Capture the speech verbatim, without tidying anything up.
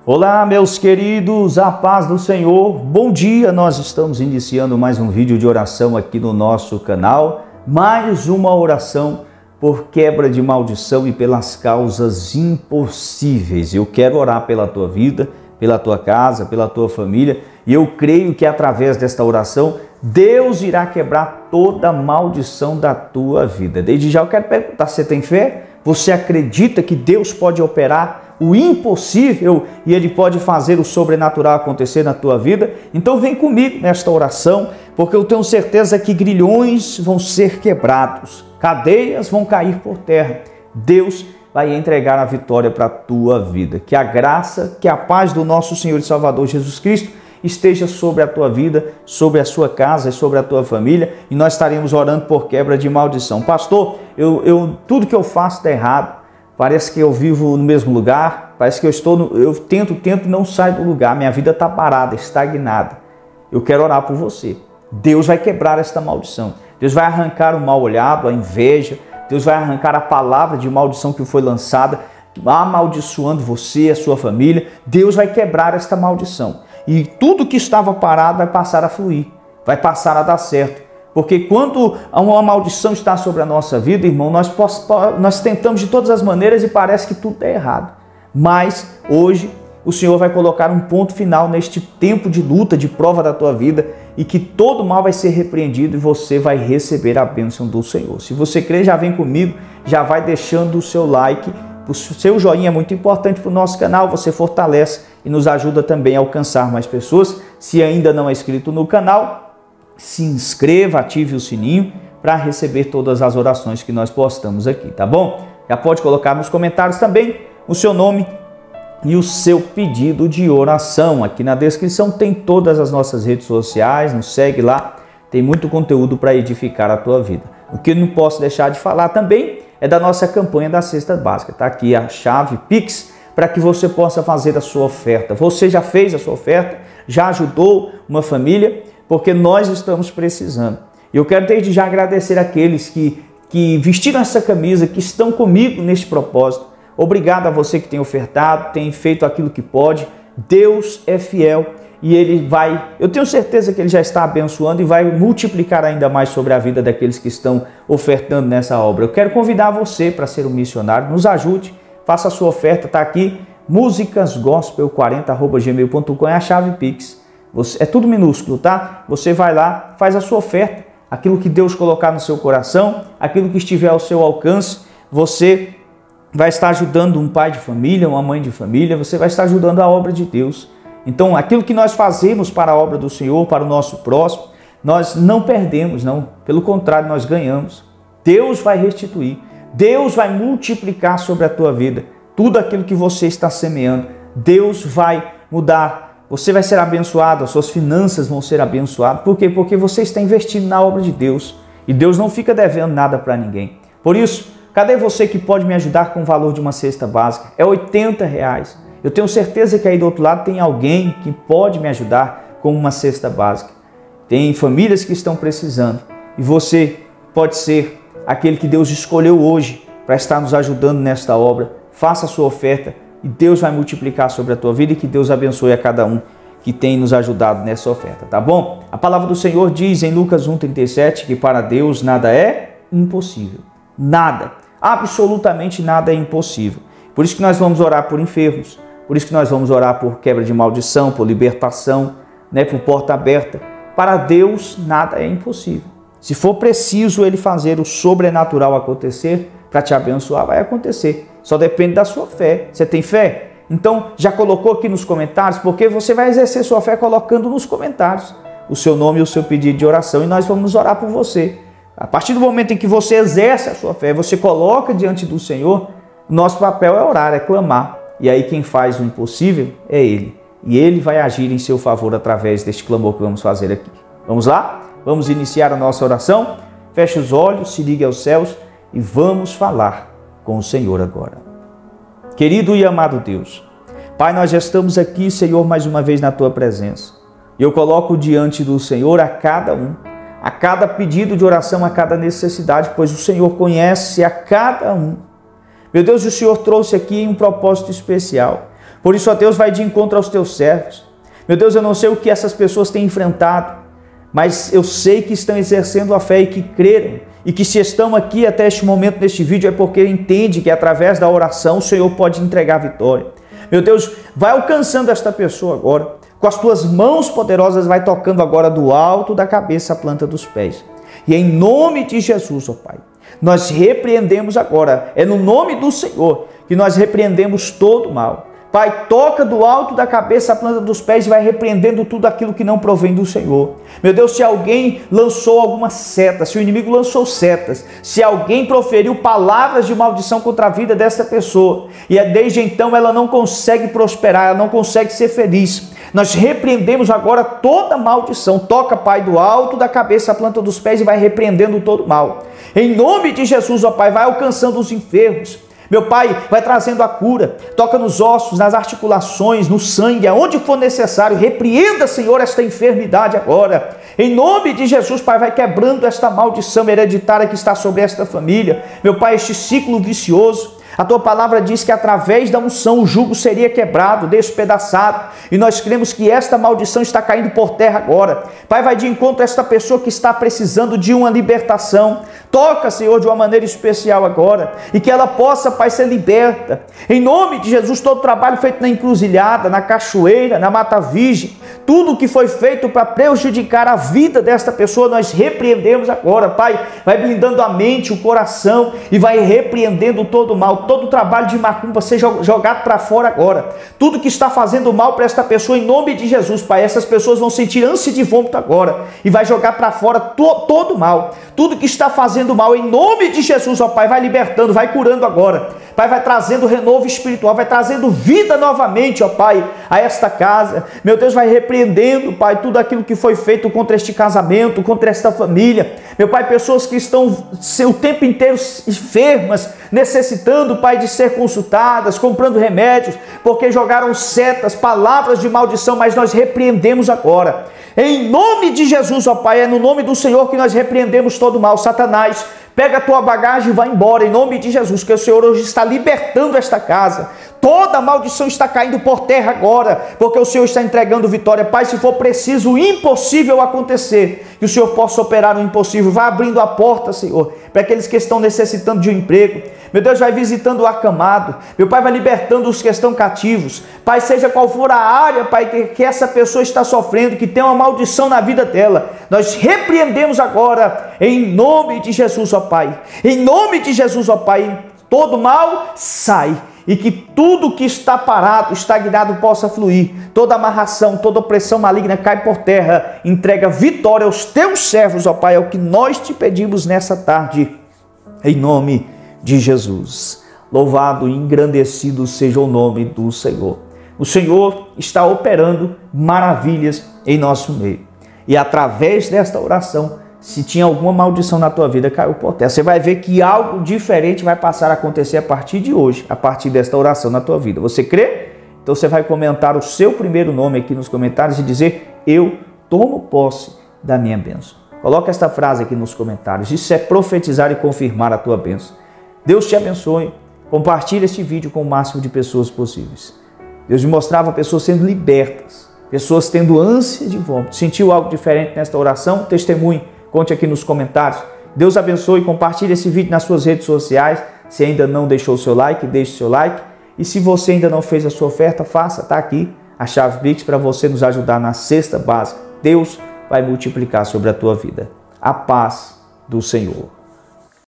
Olá, meus queridos, a paz do Senhor. Bom dia, nós estamos iniciando mais um vídeo de oração aqui no nosso canal. Mais uma oração por quebra de maldição e pelas causas impossíveis. Eu quero orar pela tua vida, pela tua casa, pela tua família. E eu creio que através desta oração, Deus irá quebrar toda a maldição da tua vida. Desde já eu quero perguntar, você tem fé? Você acredita que Deus pode operar o impossível e Ele pode fazer o sobrenatural acontecer na tua vida? Então vem comigo nesta oração, porque eu tenho certeza que grilhões vão ser quebrados, cadeias vão cair por terra. Deus vai entregar a vitória para a tua vida. Que a graça, que a paz do nosso Senhor e Salvador Jesus Cristo esteja sobre a tua vida, sobre a sua casa e sobre a tua família, e nós estaremos orando por quebra de maldição. Pastor, eu, eu, tudo que eu faço está errado, parece que eu vivo no mesmo lugar, parece que eu estou, no, eu tento, tento e não saio do lugar, minha vida está parada, estagnada. Eu quero orar por você. Deus vai quebrar esta maldição, Deus vai arrancar o mal olhado, a inveja, Deus vai arrancar a palavra de maldição que foi lançada, amaldiçoando você e a sua família. Deus vai quebrar esta maldição. E tudo que estava parado vai passar a fluir, vai passar a dar certo. Porque quando uma maldição está sobre a nossa vida, irmão, nós, nós tentamos de todas as maneiras e parece que tudo é errado. Mas hoje o Senhor vai colocar um ponto final neste tempo de luta, de prova da tua vida, e que todo mal vai ser repreendido e você vai receber a bênção do Senhor. Se você crê, já vem comigo, já vai deixando o seu like. O seu joinha é muito importante para o nosso canal, você fortalece e nos ajuda também a alcançar mais pessoas. Se ainda não é inscrito no canal, se inscreva, ative o sininho para receber todas as orações que nós postamos aqui, tá bom? Já pode colocar nos comentários também o seu nome e o seu pedido de oração. Aqui na descrição tem todas as nossas redes sociais, nos segue lá, tem muito conteúdo para edificar a tua vida. O que eu não posso deixar de falar também é da nossa campanha da cesta básica. Está aqui a chave Pix para que você possa fazer a sua oferta. Você já fez a sua oferta? Já ajudou uma família? Porque nós estamos precisando. E eu quero desde já agradecer aqueles que, que vestiram essa camisa, que estão comigo neste propósito. Obrigado a você que tem ofertado, tem feito aquilo que pode. Deus é fiel e Ele vai, eu tenho certeza que Ele já está abençoando e vai multiplicar ainda mais sobre a vida daqueles que estão ofertando nessa obra. Eu quero convidar você para ser um missionário, nos ajude, faça a sua oferta, está aqui, músicas gospel quarenta arroba gmail ponto com é a chave Pix. Você, é tudo minúsculo, tá? Você vai lá, faz a sua oferta, aquilo que Deus colocar no seu coração, aquilo que estiver ao seu alcance, você vai estar ajudando um pai de família, uma mãe de família, você vai estar ajudando a obra de Deus. Então, aquilo que nós fazemos para a obra do Senhor, para o nosso próximo, nós não perdemos, não. Pelo contrário, nós ganhamos. Deus vai restituir. Deus vai multiplicar sobre a tua vida tudo aquilo que você está semeando. Deus vai mudar. Você vai ser abençoado, as suas finanças vão ser abençoadas. Por quê? Porque você está investindo na obra de Deus. E Deus não fica devendo nada para ninguém. Por isso, cadê você que pode me ajudar com o valor de uma cesta básica? É oitenta reais. Eu tenho certeza que aí do outro lado tem alguém que pode me ajudar com uma cesta básica. Tem famílias que estão precisando. E você pode ser aquele que Deus escolheu hoje para estar nos ajudando nesta obra. Faça a sua oferta e Deus vai multiplicar sobre a tua vida e que Deus abençoe a cada um que tem nos ajudado nessa oferta, tá bom? A palavra do Senhor diz em Lucas um, trinta e sete que para Deus nada é impossível. Nada, absolutamente nada é impossível. Por isso que nós vamos orar por enfermos. Por isso que nós vamos orar por quebra de maldição, por libertação, né, por porta aberta. Para Deus nada é impossível. Se for preciso Ele fazer o sobrenatural acontecer para te abençoar, vai acontecer. Só depende da sua fé. Você tem fé? Então já colocou aqui nos comentários, porque você vai exercer sua fé colocando nos comentários o seu nome e o seu pedido de oração e nós vamos orar por você. A partir do momento em que você exerce a sua fé, você coloca diante do Senhor, nosso papel é orar, é clamar. E aí quem faz o impossível é Ele. E Ele vai agir em seu favor através deste clamor que vamos fazer aqui. Vamos lá? Vamos iniciar a nossa oração? Feche os olhos, se ligue aos céus e vamos falar com o Senhor agora. Querido e amado Deus, Pai, nós já estamos aqui, Senhor, mais uma vez na Tua presença. E eu coloco diante do Senhor a cada um, a cada pedido de oração, a cada necessidade, pois o Senhor conhece a cada um. Meu Deus, o Senhor trouxe aqui um propósito especial. Por isso, ó Deus, vai de encontro aos teus servos. Meu Deus, eu não sei o que essas pessoas têm enfrentado, mas eu sei que estão exercendo a fé e que creram, e que se estão aqui até este momento neste vídeo é porque entende que através da oração o Senhor pode entregar a vitória. Meu Deus, vai alcançando esta pessoa agora, com as tuas mãos poderosas, vai tocando agora do alto da cabeça à planta dos pés. E em nome de Jesus, ó Pai, nós repreendemos agora, é no nome do Senhor que nós repreendemos todo o mal. Pai, toca do alto da cabeça à planta dos pés e vai repreendendo tudo aquilo que não provém do Senhor. Meu Deus, se alguém lançou alguma seta, se o inimigo lançou setas, se alguém proferiu palavras de maldição contra a vida dessa pessoa, e desde então ela não consegue prosperar, ela não consegue ser feliz, nós repreendemos agora toda maldição. Toca, Pai, do alto da cabeça à planta dos pés e vai repreendendo todo o mal. Em nome de Jesus, ó Pai, vai alcançando os enfermos. Meu Pai, vai trazendo a cura, toca nos ossos, nas articulações, no sangue, aonde for necessário. Repreenda, Senhor, esta enfermidade agora. Em nome de Jesus, Pai, vai quebrando esta maldição hereditária que está sobre esta família. Meu Pai, este ciclo vicioso. A tua palavra diz que através da unção o jugo seria quebrado, despedaçado. E nós cremos que esta maldição está caindo por terra agora. Pai, vai de encontro a esta pessoa que está precisando de uma libertação. Toca, Senhor, de uma maneira especial agora. E que ela possa, Pai, ser liberta. Em nome de Jesus, todo o trabalho feito na encruzilhada, na cachoeira, na Mata Virgem, tudo que foi feito para prejudicar a vida desta pessoa, nós repreendemos agora. Pai, vai blindando a mente, o coração e vai repreendendo todo o mal. Todo o trabalho de macumba seja jogado para fora agora. Tudo que está fazendo mal para esta pessoa, em nome de Jesus, Pai, essas pessoas vão sentir ânsia de vômito agora e vai jogar para fora to, todo o mal. Tudo que está fazendo mal, em nome de Jesus, ó Pai, vai libertando, vai curando agora. Pai, vai trazendo renovo espiritual, vai trazendo vida novamente, ó Pai, a esta casa. Meu Deus, vai repreendendo, Pai, tudo aquilo que foi feito contra este casamento, contra esta família. Meu Pai, pessoas que estão o tempo inteiro enfermas, necessitando, Pai, de ser consultadas, comprando remédios, porque jogaram setas, palavras de maldição, mas nós repreendemos agora. Em nome de Jesus, ó Pai, é no nome do Senhor que nós repreendemos todo o mal. Satanás, pega a tua bagagem e vai embora, em nome de Jesus, que o Senhor hoje está libertando esta casa. Toda maldição está caindo por terra agora, porque o Senhor está entregando vitória. Pai, se for preciso o impossível acontecer, que o Senhor possa operar o impossível. Vai abrindo a porta, Senhor, para aqueles que estão necessitando de um emprego. Meu Deus, vai visitando o acamado. Meu Pai, vai libertando os que estão cativos. Pai, seja qual for a área, Pai, que, que essa pessoa está sofrendo, que tem uma maldição na vida dela, nós repreendemos agora, em nome de Jesus, ó Pai. Em nome de Jesus, ó Pai, todo mal sai. E que tudo que está parado, estagnado, possa fluir. Toda amarração, toda opressão maligna cai por terra. Entrega vitória aos teus servos, ó Pai. É o que nós te pedimos nessa tarde, em nome de Jesus. Louvado e engrandecido seja o nome do Senhor. O Senhor está operando maravilhas em nosso meio. E através desta oração, se tinha alguma maldição na tua vida, caiu por terra. Você vai ver que algo diferente vai passar a acontecer a partir de hoje, a partir desta oração na tua vida. Você crê? Então você vai comentar o seu primeiro nome aqui nos comentários e dizer: eu tomo posse da minha bênção. Coloca esta frase aqui nos comentários. Isso é profetizar e confirmar a tua bênção. Deus te abençoe. Compartilhe este vídeo com o máximo de pessoas possíveis. Deus me mostrava pessoas sendo libertas, pessoas tendo ânsia de vômito. Sentiu algo diferente nesta oração? Testemunhe. Conte aqui nos comentários. Deus abençoe e compartilhe esse vídeo nas suas redes sociais. Se ainda não deixou o seu like, deixe o seu like. E se você ainda não fez a sua oferta, faça. Está aqui a chave Pix para você nos ajudar na cesta básica. Deus vai multiplicar sobre a tua vida. A paz do Senhor.